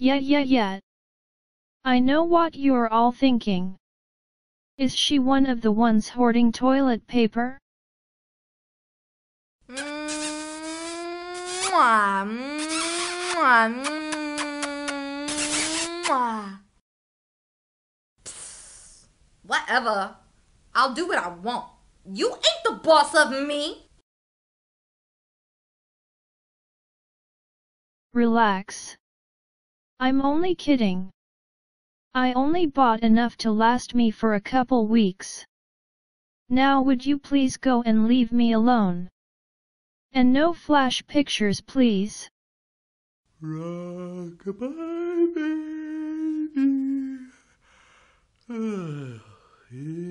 Yeah. I know what you're all thinking. Is she one of the ones hoarding toilet paper? Mwah, mwah, mwah. Psst, whatever. I'll do what I want. You ain't the boss of me. Relax. I'm only kidding. I only bought enough to last me for a couple weeks. Now would you please go and leave me alone? And no flash pictures, please. Rock-a-bye, baby.